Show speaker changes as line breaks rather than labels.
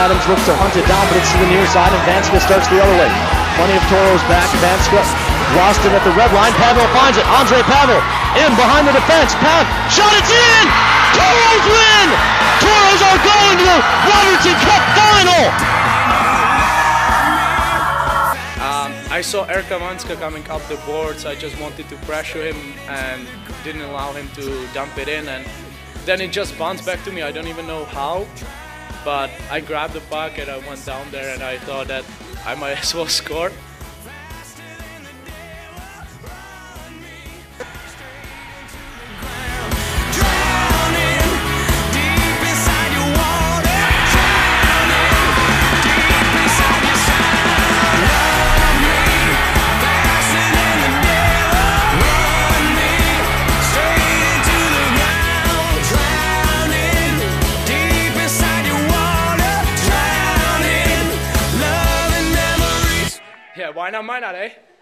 Adams looks to hunt it down, but it's to the near side, and Vanska starts the other way. Plenty of Toros back. Vanska lost it at the red line. Pavel finds it. Andre Pavel in behind the defense. Pound. Shot, it's in! Toros win! Toros are going to the Waterton Cup final!
I saw Erka Vanska coming up the boards. I just wanted to pressure him and didn't allow him to dump it in, and then it just bounced back to me. I don't even know how, but I grabbed the puck and I went down there and I thought that I might as well score. Yeah, why not, eh?